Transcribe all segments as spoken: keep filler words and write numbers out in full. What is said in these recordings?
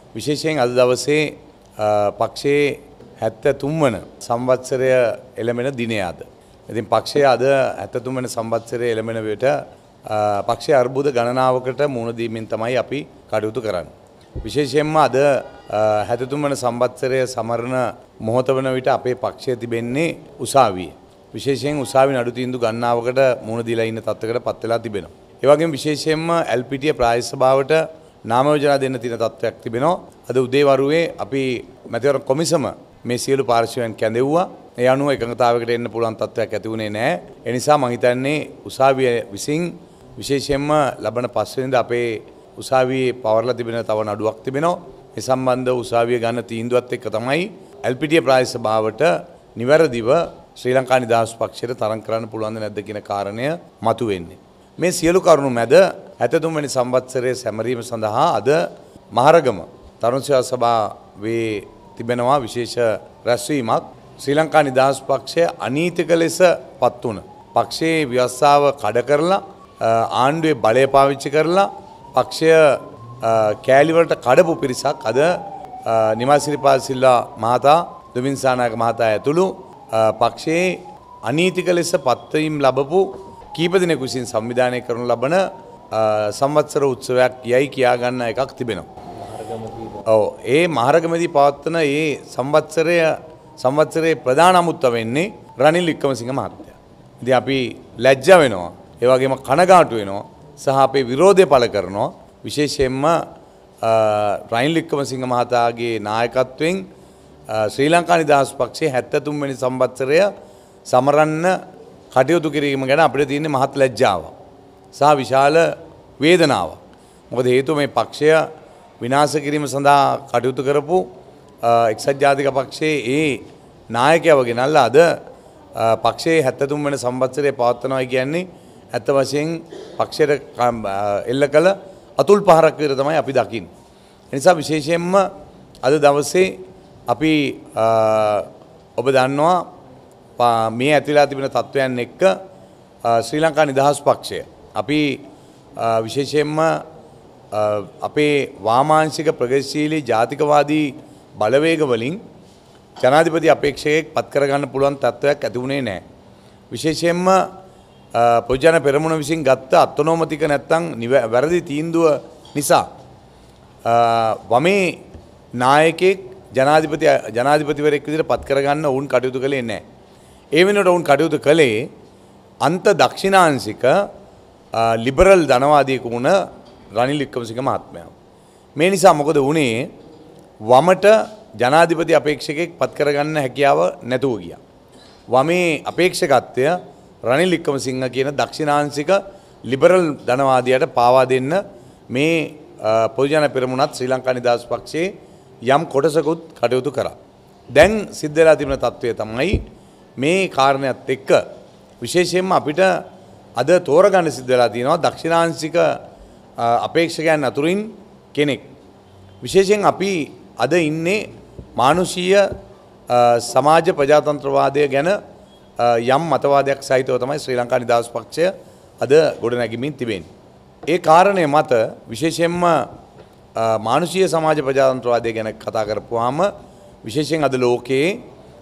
විශේෂයෙන් අද දවසේ පක්ෂයේ හැත්තෑ තුන් වන සංවත්සරය එළඹෙන දිනය අද. ඉතින් පක්ෂය අද හැත්තෑ තුන් වන සංවත්සරය එළඹෙන විට පක්ෂයේ අර්බුද ගණනාවකට මුහුණ දීමෙන් තමයි අපි කටයුතු කරන්නේ. විශේෂයෙන්ම අද හැත්තෑ තුන් වන සංවත්සරය සමරන මොහොත වන විට අපේ පක්ෂය තිබෙන්නේ උසාවියේ. විශේෂයෙන් උසාවි නඩු තීන්දුව ගණනාවකට මුහුණ දීලා ඉන්න තත්ත්වයකට පත් වෙලා තිබෙනවා. ඒ වගේම විශේෂයෙන්ම එල් පී ටී ප්‍රාදේශ සභාවට නාම යෝජනා දෙන්න තියෙන තත්ත්වයක් තිබෙනවා. අද උදේවරුවේ අපි මැතිවරණ කොමිසම මේ සියලු පාර්ශ්වයන් කැඳෙව්වා. ඒ අනුව එකඟතාවයකට එන්න පුළුවන් තත්ත්වයක් ඇති වුණේ නැහැ. ඒ නිසා මම හිතන්නේ උසාවිය විසින් විශේෂයෙන්ම ලබන පස්වෙනිදා අපේ උසාවියේ පවර්ලා තිබෙන තව නඩුවක් තිබෙනවා. ඒ සම්බන්ධ උසාවිය ගන්න තීන්දුවත් එක්ක තමයි එල් පී ටී ප්‍රාදේශ සභාවට නිවැරදිව ශ්‍රී ලංකා නිදහස් පක්ෂයට තරම් කරන්න පුළුවන්ද නැද්ද කියන කාරණය මතුවෙන්නේ. මේ සියලු කරුණු මැද හැත්තෑ තුන් වෙනි සංවත්සරයේ සැමරීම සඳහා අද මහරගම තරුණ සේවා සභාවේ තිබෙනවා විශේෂ රැස්වීමක්. ශ්‍රී ලංකා නිදහස් පක්ෂය අනීතික ලෙස පත් වුණ පක්ෂයේ ව්‍යවස්ථාව කඩ කරලා ආණ්ඩුවේ බලය පාවිච්චි කරලා පක්ෂය කෑලි වලට කඩපු පිරිසක් අද නිමල් සිරිපාල සිල්වා මහතා, දුමින් සානායක මහතා ඇතුළු පක්ෂයේ අනීතික ලෙස පත්වීම් ලැබපු කීප දිනෙක විසින් සංවිධානය කරනු ලබන සංවත්සර උත්සවයක් යයි කියා ගන්න එකක් තිබෙනවා. ඔව් ඒ මහරගමදී පවත්වන ඒ සංවත්සරය සංවත්සරයේ ප්‍රධාන අමුත්ත වෙන්නේ රනිල් වික්‍රමසිංහ මහත්තයා. ඉතින් අපි ලැජ්ජා වෙනවා, ඒ වගේම කනගාටු වෙනවා සහ අපේ විරෝධය පළ කරනවා. විශේෂයෙන්ම රනිල් වික්‍රමසිංහ මහතාගේ නායකත්වයෙන් ශ්‍රී ලංකා නිදහස් පක්ෂයේ හැත්තෑ තුන් වෙනි සංවත්සරය සමරන්න කටයුතු කිරීම ගැන අපිට තියෙන මහත් ලැජ්ජාව සහ විශාල වේදනාවක්. මොකද හේතුව මේ පක්ෂය විනාශ කිරීම සඳහා කටයුතු කරපු එක්සත් ජාතික පක්ෂයේ ඒ නායකයව ගෙනල්ලා අද පක්ෂයේ හැත්තෑ තුන් වෙනි සංවත්සරය පවත්වනවා කියන්නේ ඇත්ත වශයෙන් පක්ෂයට එල්ල කළ අතුල් පහරක් විතර තමයි අපි දකින්නේ. ඒ නිසා විශේෂයෙන්ම අද දවසේ අපි ඔබ දන්නවා මේ ඇතිලා තිබෙන තත්ත්වයන් එක්ක ශ්‍රී ලංකා නිදහස් පක්ෂය අපි විශේෂයෙන්ම අපේ වාමාංශික ප්‍රගතිශීලී ජාතිකවාදී බලවේග වලින් ජනාධිපති අපේක්ෂකයෙක් පත් කරගන්න පුළුවන් තත්ත්වයක් ඇති වුණේ නැහැ. විශේෂයෙන්ම පොදුජන පෙරමුණ විසින් ගත්ත අත්නෝමතික නැත්තම් වැරදි තීන්දුව නිසා වමේ නායකයෙක් ජනාධිපති ජනාධිපතිවරයෙක් විදිහට පත් කරගන්න වුන් කටයුතු කළේ නැහැ. ඒ වෙනුවට වුන් කටයුතු කළේ අන්ත දක්ෂිණාංශික ලිබරල් ධනවාදියෙකු වුණ රනිල් වික්‍රමසිංහ මහත්මයා. මේ නිසා මොකද වුණේ? වමට ජනාධිපති අපේක්ෂකයෙක් පත් කරගන්න හැකියාව නැතුව ගියා. වමේ අපේක්ෂකත්වය රනිල් වික්‍රමසිංහ කියන දක්ෂිණාංශික ලිබරල් ධනවාදියාට පාවා දෙන්න මේ පොදුජන පෙරමුණත් ශ්‍රී ලංකා නිදහස් පක්ෂයේ යම් කොටසකුත් කටයුතු කරා. දැන් සිද්ධ වෙලා තිබෙන තත්ත්වය තමයි මේ කාරණයක් එක්ක විශේෂයෙන්ම අපිට අද තෝරගන්න සිද්ධ වෙලා තියෙනවා දක්ෂිණාංශික අපේක්ෂකයන් අතුරින් කෙනෙක්. විශේෂයෙන් අපි අද ඉන්නේ මානුෂීය සමාජ ප්‍රජාතන්ත්‍රවාදය ගැන යම් මතවාදයක් සහිතව තමයි ශ්‍රී ලංකා නිදහස් පක්ෂය අද ගොඩනැගෙමින් තිබෙන්නේ. ඒ කාරණය මත විශේෂයෙන්ම මානුෂීය සමාජ ප්‍රජාතන්ත්‍රවාදය ගැන කතා කරපුවාම විශේෂයෙන් අද ලෝකයේ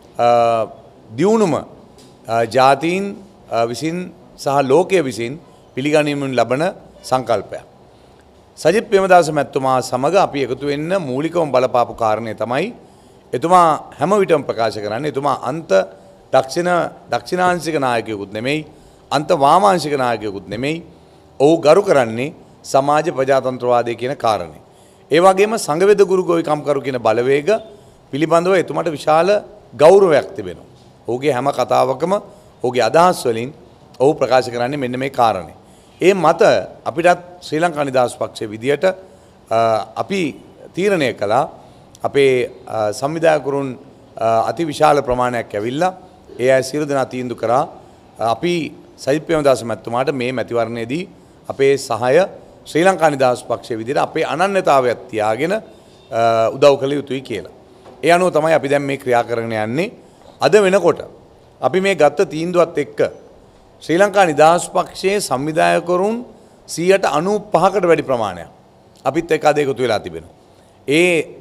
දියුණුම ජාතීන් විසින් සහ ලෝකය විසින් පිළිගැනීමෙන් ලබන සංකල්පයක්. සජිත් ප්‍රේමදාස මැතිතුමා සමග අපි එකතු වෙන්න මූලිකවම බලපාපු කාරණය තමයි එතුමා හැම විටම ප්‍රකාශ කරන්නේ එතුමා අන්ත දක්ෂිණ දක්ෂිණාංශික නායකයෙකුත් නෙමෙයි, අන්ත වාමාංශික නායකයෙකුත් නෙමෙයි. ඔහු ගරු කරන්නේ සමාජ ප්‍රජාතන්ත්‍රවාදය කියන කාරණේ. ඒ වගේම සංගවේද ගුරු ගෝවිකම්කරු කියන බලවේග පිළිබඳව එතුමාට විශාල ගෞරවයක් තිබෙනවා. ඔහුගේ හැම කතාවකම ඔහුගේ අදහස් වලින් ඔහු ප්‍රකාශ කරන්නේ මෙන්න මේ කාරණේ. ඒ මත අපිටත් ශ්‍රී ලංකා නිදහස් පක්ෂයේ විදියට අපි තීරණය කළා අපේ සංවිධායකවරුන් අති විශාල ප්‍රමාණයක් ඇවිල්ලා ඒ අය සියලු දෙනා තීන්දුව කරා අපි සජිත් ප්‍රේමදාස මැතිතුමාට මේ මැතිවරණයේදී අපේ සහාය ශ්‍රී ලංකා නිදහස් පක්ෂයේ විදියට අපේ අනන්‍යතාවයක් තියාගෙන උදව් කළ යුතුයි කියලා. ඒ අනුව තමයි අපි දැන් මේ ක්‍රියා කරගෙන යන්නේ. අද වෙනකොට අපි මේ ගත්ත තීන්දුවත් එක්ක ශ්‍රී ලංකා නිදහස් පක්ෂයේ සංවිධායකවරුන් සියයට අනූපහකට වැඩි ප්‍රමාණයක් අපිත් එක්ක අද එකතු වෙලා තිබෙනවා. ඒ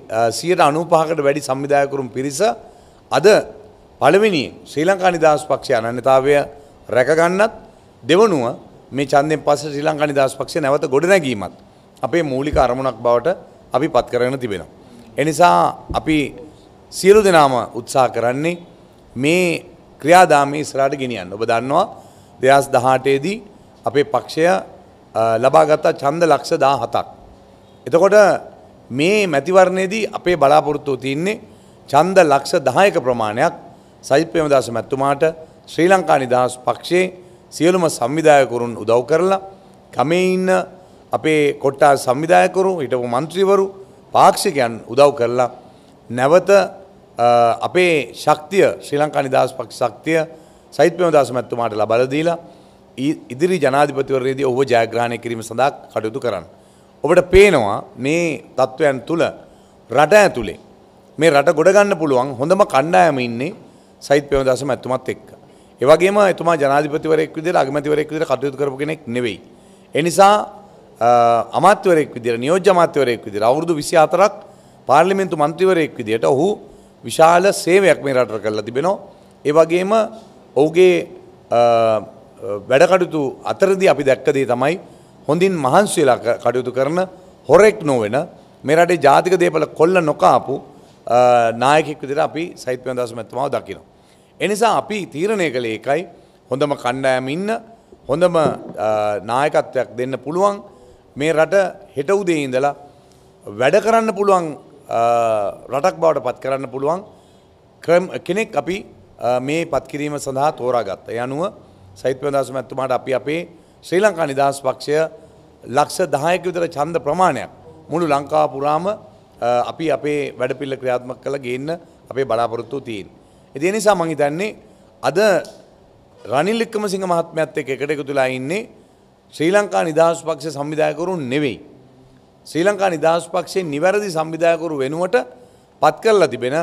සියයට අනූපහකට වැඩි සංවිධායකවරුන් පිරිස අද පළවෙනියෙන් ශ්‍රී ලංකා නිදහස් පක්ෂයේ අනන්‍යතාවය රැකගන්නත් දෙවනුව මේ ඡන්දයෙන් පස්සේ ශ්‍රී ලංකා නිදහස් පක්ෂය නැවත ගොඩනැගීමත් අපේ මූලික අරමුණක් බවට අපි පත් කරගෙන තිබෙනවා. ඒ නිසා අපි සියලු දෙනාම උත්සාහ කරන්නේ මේ ක්‍රියාදාමයේ ඉස්සරහට ගෙනියන්න. ඔබ දන්නවා දෙදහස් දහඅටේ දී අපේ පක්ෂය ලබාගත් ඡන්ද ලක්ෂ දාහතක්. එතකොට මේ මැතිවරණයේදී අපේ බලාපොරොත්තුව තියෙන්නේ ඡන්ද ලක්ෂ දහයක ප්‍රමාණයක් සජිත් ප්‍රේමදාස මැතිතුමාට ශ්‍රී ලංකා නිදහස් පක්ෂයේ සියලුම සංවිධායකවරුන් උදව් කරලා ගමේ ඉන්න අපේ කොට්ටාස් සංවිධායකවරු හිටපු മന്ത്രിවරු පාක්ෂිකයන් උදව් කරලා නැවත අපේ ශක්තිය ශ්‍රී ලංකා නිදහස් පක්ෂ ශක්තිය සජිත් ප්‍රේමදාස මැතිතුමාට ලබා දීලා ඉදිරි ජනාධිපතිවරණයේදී ඔහුව ජයග්‍රහණය කිරීම සඳහා කටයුතු කරන්න. ඔබට පේනවා මේ තත්ත්වයන් තුල රට ඇතුලේ මේ රට ගොඩ ගන්න පුළුවන් හොඳම කණ්ඩායම ඉන්නේ සජිත් ප්‍රේමදාස මැතිතුමත් එක්ක. ඒ වගේම එතුමා ජනාධිපතිවරයෙක් විදිහට අගමැතිවරයෙක් විදිහට කටයුතු කරපු කෙනෙක් නෙවෙයි. ඒ නිසා අමාත්‍යවරයෙක් විදිහට නියෝජ්‍ය අමාත්‍යවරයෙක් විදිහට අවුරුදු විසි හතරක් පාර්ලිමේන්තු මන්ත්‍රීවරයෙක් විදිහට ඔහු විශාල සේවයක් මේ රටට කරලා තිබෙනවා. ඒ වගේම ඔහුගේ වැඩ කටයුතු අතරදී අපි දැක්ක දේ තමයි හොඳින් මහන්සි වෙලා කටයුතු කරන හොරෙක් නොවන මේ රටේ ජාතික දේපල කොල්ල නොකාපු නායකයෙක් විදිහට අපි සජිත් ප්‍රේමදාස මැතිතුමාව දකිනවා. ඒ නිසා අපි තීරණය කළේ ඒකයි හොඳම කණ්ඩායම ඉන්න හොඳම නායකත්වයක් දෙන්න පුළුවන් මේ රට හෙට උදේ ඉඳලා වැඩ කරන්න පුළුවන් රටක් බවට පත් කරන්න පුළුවන් කෙනෙක් අපි මේ පත් කිරීම සඳහා තෝරාගත්තා. ඒ අනුව සජිත් ප්‍රේමදාස මැතිතුමාට අපි අපේ ශ්‍රී ලංකා නිදහස් පක්ෂය ලක්ෂ දහයක විතර ඡන්ද ප්‍රමාණයක් මුළු ලංකාව පුරාම අපි අපේ වැඩපිළිවෙල ක්‍රියාත්මක කරලා ගේන්න අපේ බලාපොරොත්තු තියෙනවා. ඒ නිසා මම හිතන්නේ අද රනිල් වික්‍රමසිංහ මහත්මයාත් එක්ක එකට එකතු වෙලා ඉන්නේ ශ්‍රී ලංකා නිදහස් පක්ෂ සංවිධායකවරු නෙවෙයි. ශ්‍රී ලංකා නිදහස් පක්ෂයේ නිවැරදි සංවිධායකවරු වෙනුවට පත් කරලා තිබෙන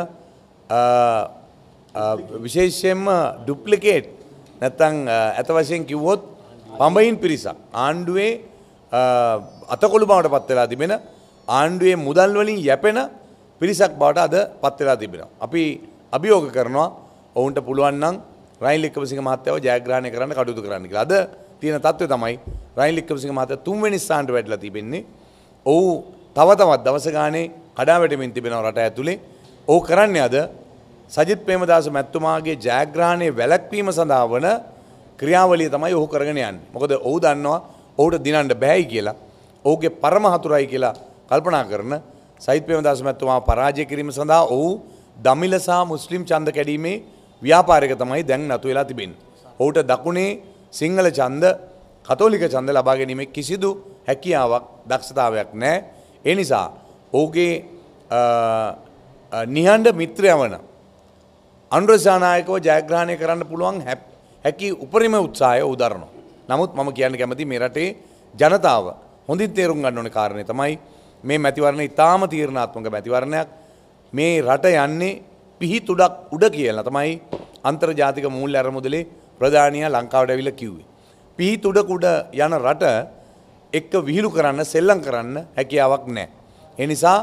විශේෂයෙන්ම ඩුප්ලිකේට් නැත්නම් අත වශයෙන් කිව්වොත් පඹයින් පිරිසක් ආණ්ඩුවේ අතකොළු බවට පත් වෙලා තිබෙන ආණ්ඩුවේ මුදල් වලින් යැපෙන පිරිසක් බවට අද පත් වෙලා තිබෙනවා. අපි අභියෝග කරනවා ඔවුන්ට පුළුවන් නම් රනිල් වික්‍රමසිංහ මහත්තයාව ජයග්‍රහණය කරන්න කටයුතු කරන්න කියලා. අද තියෙන තත්ත්වය තමයි රනිල් වික්‍රමසිංහ මහත්තයා තුන්වෙනි ස්ථානට වැටිලා තිබෙන්නේ. ඔහු තව තවත් දවස ගානේ කඩා වැටෙමින් තිබෙනවා රට ඇතුලේ. ඔහු කරන්නේ අද සජිත් ප්‍රේමදාස මැතිතුමාගේ ජයග්‍රහණය වැළැක්වීම සඳහා වන ක්‍රියාවලිය තමයි ඔහු කරගෙන යන්නේ. මොකද ඔහු දන්නවා ඔහුට දිනන්න බෑයි කියලා. ඔහුගේ පරම හතුරයි කියලා කල්පනා කරන සජිත් ප්‍රේමදාස මැතිතුමාව පරාජය කිරීම සඳහා ඔහු දමිළ සහ මුස්ලිම් ඡන්ද කැඩීමේ ව්‍යාපාරයක තමයි දැන් නතු වෙලා තිබෙන්නේ. ඔහුට දකුණේ සිංහල ඡන්ද කතෝලික ඡන්ද ලබා ගැනීමේ කිසිදු හැකියාවක් දක්ෂතාවයක් නැහැ. ඒ නිසා ඔහුගේ නිහඬ මිත්‍රයා වන අනුර සානායකව ජයග්‍රහණය කරන්න පුළුවන් හැකි උපරිම උත්සාහය උදරනවා. නමුත් මම කියන්න කැමති මේ රටේ ජනතාව හොඳින් තේරුම් ගන්න ඕනේ කාරණේ තමයි මේ මැතිවරණය ඉතාම තීරණාත්මක මැතිවරණයක්. මේ රට යන්නේ පිහිතුඩක් උඩ කියලා තමයි අන්තර්ජාතික මූල්‍ය අරමුදලේ ප්‍රධානියා ලංකාවට ඇවිල්ලා කිව්වේ. පිහිතුඩක උඩ යන රට එක්ක විහිළු කරන්න සෙල්ලම් කරන්න හැකියාවක් නැහැ. ඒ නිසා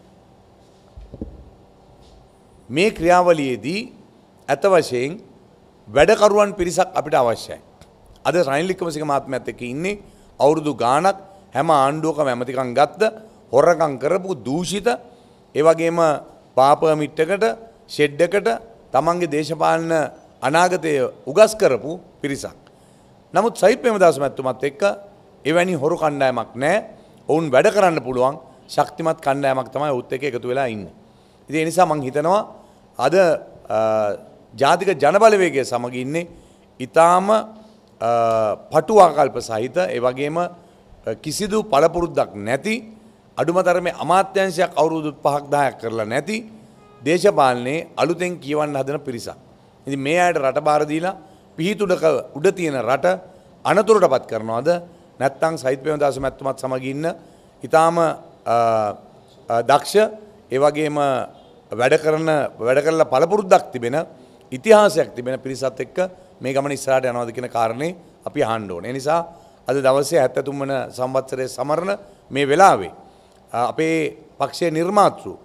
මේ ක්‍රියාවලියේදී අත වශයෙන් වැඩකරුවන් පිරිසක් අපිට අවශ්‍යයි. අද රනිල් වික්‍රමසිංහ මහත්මයාත් එක්ක ඉන්නේ අවුරුදු ගාණක් හැම ආණ්ඩුවකම ඇමතිකම් ගත්ත හොරකම් කරපු දූෂිත ඒ වගේම පාපර්මිට් එකට ෂෙඩ් එකට තමන්ගේ දේශපාලන අනාගතය උගස් කරපු පිරිසක්. නමුත් සජිත් ප්‍රේමදාස මැතිතුමත් එක්ක එවැනි හොරු කණ්ඩායමක් නැහැ. ඔවුන් වැඩ කරන්න පුළුවන් ශක්තිමත් කණ්ඩායමක් තමයි ඔවුත් එක්ක එකතු වෙලා ඉන්නේ. ඉතින් ඒ නිසා මම හිතනවා අද ජාතික ජනබලවේගය සමග ඉන්නේ ඊටාම පටු ආකල්ප සහිත ඒ වගේම කිසිදු පළපුරුද්දක් නැති අඩුමතරමේ අමාත්‍යංශයක් අවුරුදු පහක් දහයක් කරලා නැති දේශපාලනයේ අලුතෙන් කියවන්න හදන පිරිසක්. ඉතින් මේ අයට රට බාර දීලා පිහිටුඩක උඩ තියෙන රට අනතුරටපත් කරනවද නැත්නම් සජිත් ප්‍රේමදාස මැතිතුමත් සමග ඉන්න ඊටාම දක්ෂ ඒ වගේම වැඩ කරන වැඩ කරලා පළපුරුද්දක් තිබෙන ඉතිහාසයක් තිබෙන පිරිසත් එක්ක මේ ගමන ඉස්සරහට යනවාද කියන කාරණේ අපි අහන්න ඕනේ. ඒ නිසා අද දවසේ හැත්තෑ තුන් වන සංවත්සරයේ සමරන මේ වෙලාවේ අපේ පක්ෂයේ නිර්මාතෘ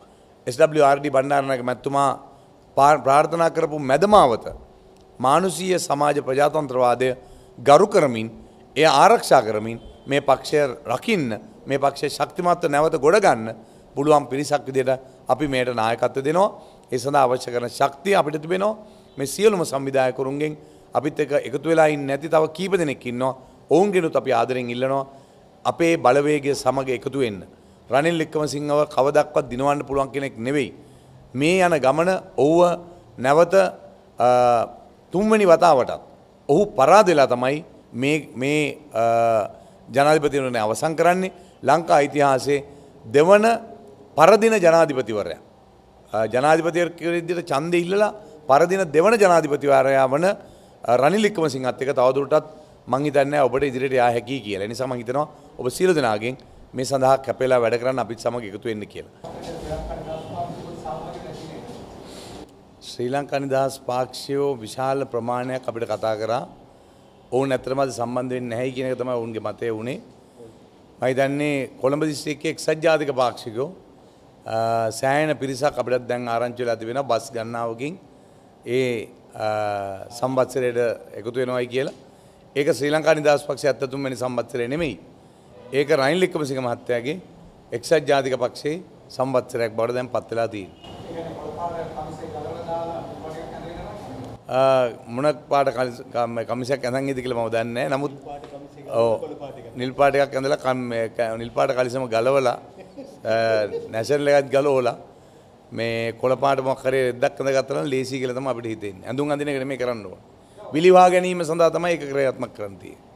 S W R D Bandaranaike මැතිතුමා ප්‍රාර්ථනා කරපු මැදමාවත මානුෂීය සමාජ ප්‍රජාතන්ත්‍රවාදය ගරු කරමින් එය ආරක්ෂා කරමින් මේ පක්ෂය රකින්න මේ පක්ෂය ශක්තිමත්ව නැවත ගොඩ ගන්න පුළුවන් පිරිසක් විදිහට අපි මේට නායකත්වය දෙනවා. ඒ සඳහා අවශ්‍ය කරන ශක්තිය අපිට තිබෙනවා. මේ සියලුම සංවිධායකරුන්ගෙන් අපිත් එක්ක එකතු වෙලා ඉන්නේ නැති තව කීප දෙනෙක් ඉන්නවා. ඔවුන්ගෙනුත් අපි ආදරෙන් ඉල්ලනවා අපේ බලවේගය සමග එකතු වෙන්න. රනිල් වික්‍රමසිංහව කවදක්වත් දිනවන්න පුළුවන් කෙනෙක් නෙවෙයි. මේ යන ගමන ඔහුව නැවත තුන්වෙනි වතාවටත් ඔහු පරාද වෙලා තමයි මේ මේ ජනාධිපතිවරණය අවසන් කරන්නේ. ලංකා ඉතිහාසයේ දෙවන පරදින ජනාධිපතිවරයා ජනාධිපතිවරයෙක් විදිහට ඡන්දෙ ඉල්ලලා පරදින දෙවන ජනාධිපතිවරයා වන රනිල් වික්‍රමසිංහත් එක්ක තවදුරටත් මං හිතන්නේ ඔබට ඉදිරියට යා හැකියි කියලා. ඒ නිසා මං හිතනවා ඔබ සියලු දෙනාගෙන් මේ සඳහා කැපෙලා වැඩ කරන්න අපිත් සමග එකතු වෙන්න කියලා. ශ්‍රී ලංකා නිදහස් පාක්ෂිකයෝ විශාල ප්‍රමාණයක් අපිට කතා කරා. ඔවුන් ඇත්තටම සම්බන්ධ වෙන්නේ නැහැ කියන එක තමයි ඔවුන්ගේ මතය වුණේ. මම හිතන්නේ කොළඹ දිස්ත්‍රික්කයේ එක්සත් ජාතික පාක්ෂිකයෝ සෑහෙන පිරිසක් අපිට දැන් ආරංචි වෙලා තිබෙනවා බස් ගණනාවකින් ඒ සම්වත්සරයට එකතු වෙනවයි කියලා. ඒක ශ්‍රී ලංකා නිදහස් පක්ෂයේ හැත්තෑ තුන් වෙනි සම්වත්සරය නෙමෙයි. ඒක රනිල් වික්‍රමසිංහ මහත්තයාගේ එක්සත් ජාතික පක්ෂයේ සම්වත්සරයක් බවට දැන් පත් වෙලා තියෙනවා. මොන පාට කමිසයක් ඇඳන් ඉද කියලා මම දන්නේ නැහැ. නමුත් ඔව් නිල් පාට එකක් ඇඳලා නිල් පාට කලිසම ගලවලා නැෂනල් එකත් ගලවලා මේ කොළ පාට මොකක් හරි රෙද්දක් ඇඳගත්තා නම් ලේසි කියලා තමයි අපිට හිතෙන්නේ. ඇඳුම් අඳින එක නෙමෙයි කරන්න ඕන. විලිවා ගැනීම සඳහා තමයි ඒක ක්‍රියාත්මක කරන්න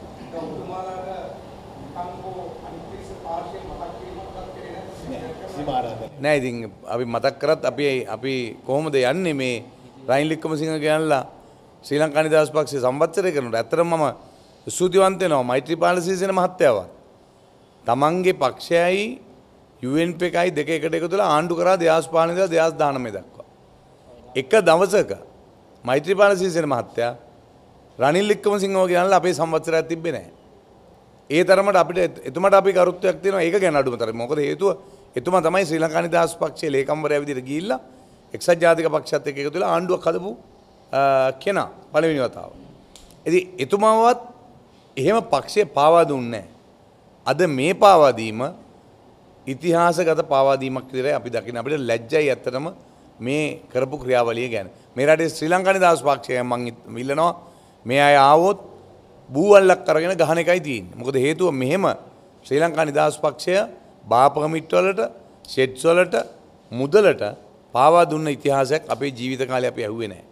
තියෙන්නේ. නෑ ඉතින් අපි මතක් කරත් අපි අපි කොහොමද යන්නේ මේ රනිල් වික්‍රමසිංහ කියනලා ශ්‍රී ලංකා නිදහස් පක්ෂයේ සම්වත්සරය කරනකොට ඇත්තටම මම ස්තුතිවන්ත වෙනවා මෛත්‍රීපාල සිරිසේන මහත්තයාවත්. තමන්ගේ පක්ෂයයි යූ එන් පී එකයි දෙක එකට එකතු වෙලා ආණ්ඩු කරා දෙහස් පහළොව ඉඳලා දෙහස් දහනවය දක්වා. එක දවසක මෛත්‍රීපාල සිරිසේන මහත්තයා රනිල් වික්‍රමසිංහව කියනලා අපේ සම්වත්සරයක් තිබ්බේ නැහැ. ඒ තරමට අපිට එතුමාට අපි කරුත්වයක් තියෙනවා ඒක ගැන අඩුම තරමේ. මොකද හේතුව එතුමා තමයි ශ්‍රී ලංකා නිදහස් පක්ෂයේ ලේකම්වරයා විදිහට ගිහිල්ලා එක්සත් ජාතික පක්ෂයත් එක්ක එකතු වෙලා ආණ්ඩුවක් හදපු කෙනා පළවෙනි වතාව. ඉතින් එතුමාවත් එහෙම පක්ෂය පාවා දුන්නේ නැහැ. අද මේ පාවා දීම ඉතිහාසගත පාවා දීමක් විදිහට අපි දකින්න අපිට ලැජ්ජයි ඇත්තටම මේ කරපු ක්‍රියාවලිය ගැන. මේ රටේ ශ්‍රී ලංකා නිදහස් පක්ෂය මම ඉල්ලනවා මේ අය ආවොත් බූවල්ලක් අරගෙන ගහන එකයි තියෙන්නේ. මොකද හේතුව මෙහෙම ශ්‍රී ලංකා නිදහස් පක්ෂය බාප කමිට් වලට, ෂෙඩ්ස් වලට, මුදලට පාවා දුන්න ඉතිහාසයක් අපේ ජීවිත කාලේ අපි ඇහුවේ නැහැ.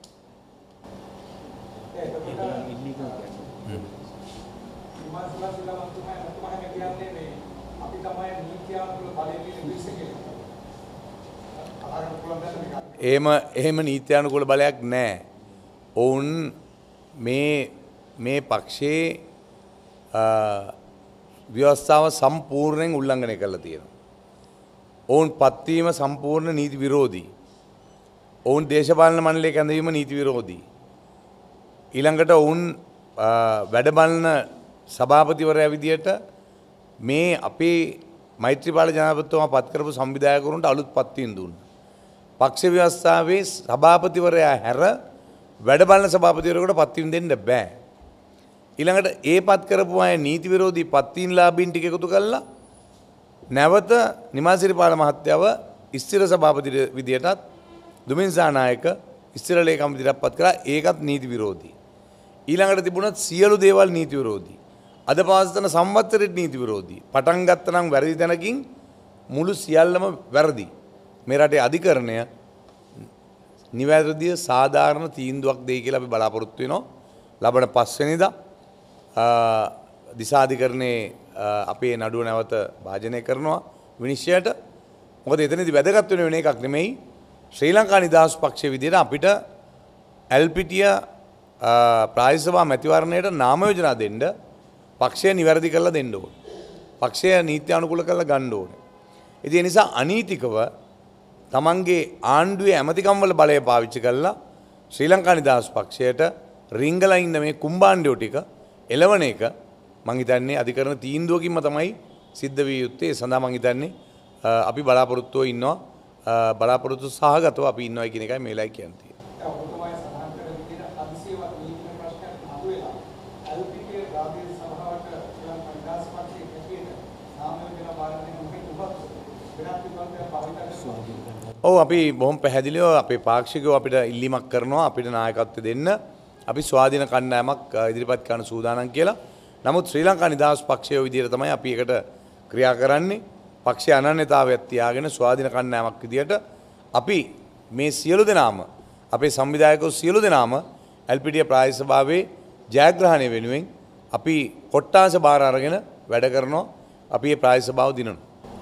එහෙම එහෙම නීත්‍යානුකූල බලයක් නැහැ. ඔවුන් මේ මේ පක්ෂයේ ව්‍යවස්ථාව සම්පූර්ණයෙන් උල්ලංඝනය කරලා තියෙනවා. ඔවුන් පත්වීම සම්පූර්ණ නීති විරෝධී. ඔවුන් දේශපාලන මණ්ඩලයක ඇඳවීම නීති විරෝධී. ඊළඟට ඔවුන් වැඩ බලන සභාපතිවරයා විදියට මේ අපේ මෛත්‍රීපාල ජනාධිපතිතුමා පත් කරපු සංවිධායකවරුන්ට අලුත් පත්වීම් දුන්නා. පක්ෂ ව්‍යවස්ථාවේ සභාපතිවරයා හැර වැඩ බලන සභාපතිවරයෙකුට පත්වීම් දෙන්න බෑ. ඊළඟට ඒ පත් කරපු අය නීති විරෝධී පත්වීම් ලාභීන් ටික එකතු කළා නැවත නිමාසිරිපාල මහත්තයව ස්ථිර සභාපති විදියටත් දුමින්සා නායක ස්ථිර ලේකම් විදියට පත් කළා. ඒකත් නීති විරෝධී. ඊළඟට තිබුණත් සියලු දේවල් නීති විරෝධී. අද පවස්තන සම්වත්සරෙත් නීති විරෝධී. පටන් ගත්ත නම් වැරදි තැනකින් මුළු සියල්ලම වැරදි. මේ රටේ අධිකරණය නිවැරදිව සාධාරණ තීන්දුවක් දෙයි කියලා අපි බලාපොරොත්තු වෙනවා. ලබන පස්වෙනිදා දිසාධිකරණයේ අපේ නඩුව නැවත භාජනය කරනවා විනිශ්චයට. මොකද එතනදී වැදගත් වෙන වෙන එකක් නෙමෙයි ශ්‍රී ලංකා නිදහස් පක්ෂයේ විදිහට අපිට එල්පිටිය ප්‍රාදේශීය සභා මැතිවරණයට නාම යෝජනා දෙන්න පක්ෂය නිවැරදි කරලා දෙන්න ඕනේ. පක්ෂය නීති අනුකූල කරලා ගන්න ඕනේ. ඒ නිසා අනීතිකව තමන්ගේ ආණ්ඩුවේ ඇමතිකම් වල බලය පාවිච්චි කරලා ශ්‍රී ලංකා නිදහස් පක්ෂයට රිංගලා ඉන්න මේ කුම්බාණ්ඩයෝ ටික එළවණ එක මං හිතන්නේ අධිකරණ තීන්දුවකින්ම තමයි සිද්ධ විය යුත්තේ. ඒ සඳහා මං හිතන්නේ අපි බලාපොරොත්තුව ඉන්නවා බලාපොරොත්තු සහගතව අපි ඉන්නවා කියන එකයි මේලයි කියන්නේ. ඔව් අපි බොහොම පැහැදිලිව අපේ පාක්ෂිකව අපිට ඉල්ලීමක් කරනවා අපිට නායකත්වය දෙන්න. අපි ස්වාධීන කණ්ඩායමක් ඉදිරිපත් කරන්න සූදානම් කියලා. නමුත් ශ්‍රී ලංකා නිදහස් පක්ෂය විදිහට තමයි අපි ඒකට ක්‍රියා කරන්නේ. පක්ෂයේ අනන්‍යතාවයක් තියාගෙන ස්වාධීන කණ්ඩායමක් විදිහට අපි මේ සියලු දෙනාම අපේ සංවිධායකයෝ සියලු දෙනාම එල් පී ටී ප්‍රාදේශීය සභාවේ ජයග්‍රහණය වෙනුවෙන් අපි කොට්ටාස බාර අරගෙන වැඩ කරනවා. අපි මේ ප්‍රාදේශීය සභාව දිනනවා.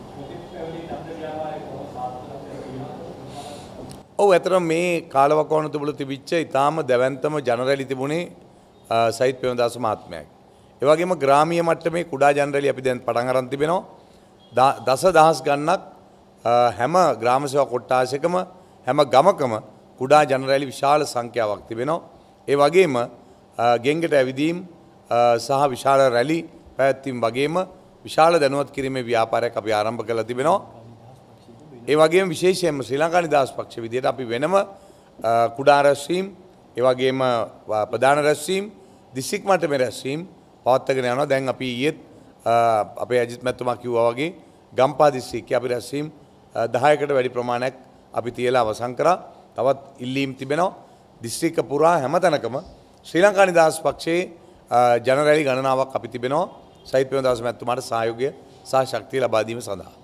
ඔව් ඇතර මේ කාලවකවානුව තුළ තිබිච්ච ඊටාම දැවැන්තම ජනරැලි තිබුණේ සයිත් ප්‍රේමදාස මහත්මයාගේ. ඒ වගේම ග්‍රාමීය මට්ටමේ කුඩා ජනරැලි අපි දැන් පටන් අරන් තිබෙනවා. දස දහස් ගණනක් හැම ග්‍රාම සේවා කොට්ටාසයකම හැම ගමකම කුඩා ජනරැලි විශාල සංඛ්‍යාවක් තිබෙනවා. ඒ වගේම ගෙන්ගට ඇවිදීම් සහ විශාල රැලි පැවැත්වීම වගේම විශාල දැනුවත් කිරීමේ ව්‍යාපාරයක් අපි ආරම්භ කරලා තිබෙනවා. ඒ වගේම විශේෂයෙන්ම ශ්‍රී ලංකා නිදහස් පක්ෂ විදියට අපි වෙනම කුඩා රැස්වීම් ඒ වගේම ප්‍රධාන රැස්වීම් දිස්ත්‍රික් මට්ටමේ රැස්වීම් පවත්වාගෙන යනවා. දැන් අපි ඊයේත් අපේ අජිත් මැතිතුමා කිව්වා වගේ ගම්පහ දිස්ත්‍රික්කයේ අපි රැස්වීම් දහයකට වැඩි ප්‍රමාණයක් අපි තියලා අවසන් කරා. තවත් ඉල්ලීම් තිබෙනවා. දිස්ත්‍රික්ක පුරා හැම තැනකම ශ්‍රී ලංකා නිදහස් පක්ෂයේ ජනරැලි ගණනාවක් අපි තිබෙනවා. සයිත් ප්‍රේමදාස මැතිතුමාට සහයෝගය සහ ශක්තිය ලබා දීම සඳහා.